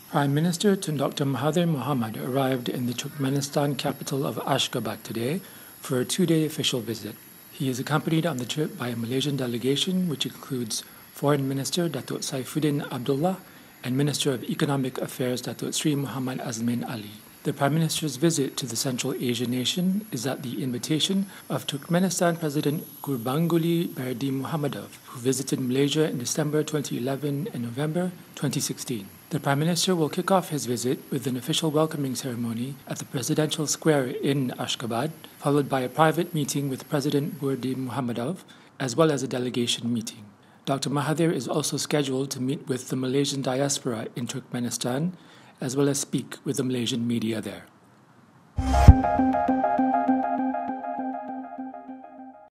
Prime Minister Tun Dr. Mahathir Mohamad arrived in the Turkmenistan capital of Ashgabat today for a two-day official visit. He is accompanied on the trip by a Malaysian delegation which includes Foreign Minister Datuk Saifuddin Abdullah and Minister of Economic Affairs Datuk Sri Muhammad Azmin Ali. The Prime Minister's visit to the Central Asian nation is at the invitation of Turkmenistan President Gurbanguly Berdimuhamedov, who visited Malaysia in December 2011 and November 2016. The Prime Minister will kick off his visit with an official welcoming ceremony at the Presidential Square in Ashgabat, followed by a private meeting with President Berdimuhamedov, as well as a delegation meeting. Dr. Mahathir is also scheduled to meet with the Malaysian diaspora in Turkmenistan, as well as speak with the Malaysian media there.